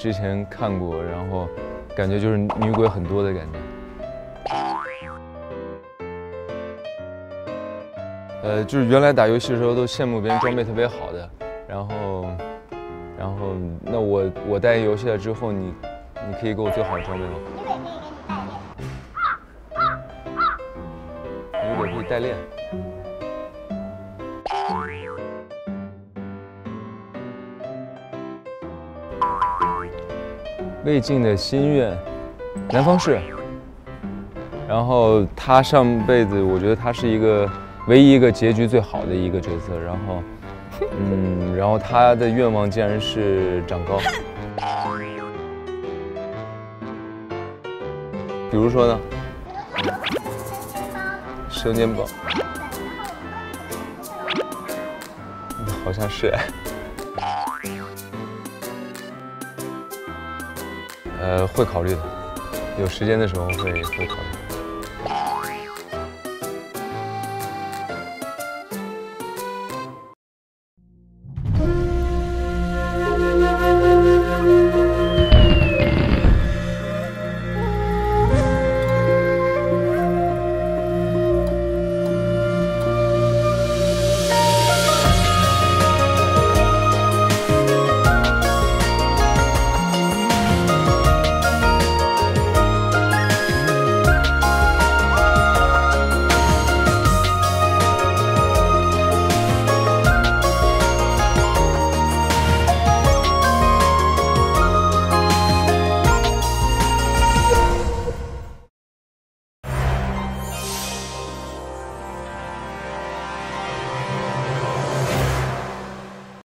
之前看过，然后感觉就是女鬼很多的感觉。就是原来打游戏的时候都羡慕别人装备特别好的，然后那我带游戏了之后，你可以给我最好的装备吗？女鬼可以代练。魏晋的心愿，南方士。然后他上辈子，我觉得他是唯一一个结局最好的一个角色。然后他的愿望竟然是长高。比如说呢？生煎包。好像是哎。会考虑的，有时间的时候会考虑。